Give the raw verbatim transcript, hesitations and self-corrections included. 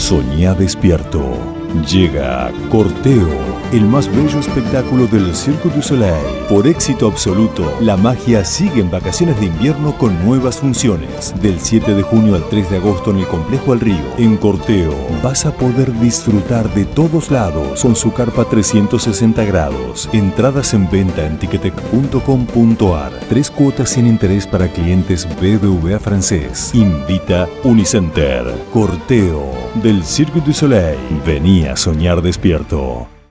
Soñá despierto. Llega Corteo, el más bello espectáculo del Cirque du Soleil. Por éxito absoluto, la magia sigue en vacaciones de invierno con nuevas funciones. Del siete de junio al tres de agosto en el Complejo Al Río. En Corteo vas a poder disfrutar de todos lados con su carpa trescientos sesenta grados. Entradas en venta en ticketek punto com punto ar. Tres cuotas sin interés para clientes B B V A francés. Invita Unicenter. Corteo del Cirque du Soleil. Vení a soñar despierto.